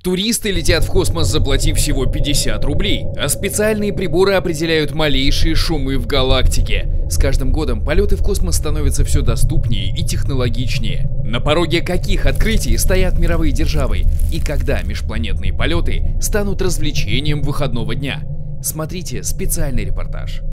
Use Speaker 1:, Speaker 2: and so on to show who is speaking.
Speaker 1: Туристы летят в космос, заплатив всего 50 рублей, а специальные приборы определяют малейшие шумы в галактике. С каждым годом полеты в космос становятся все доступнее и технологичнее. На пороге каких открытий стоят мировые державы? И когда межпланетные полеты станут развлечением выходного дня? Смотрите специальный репортаж.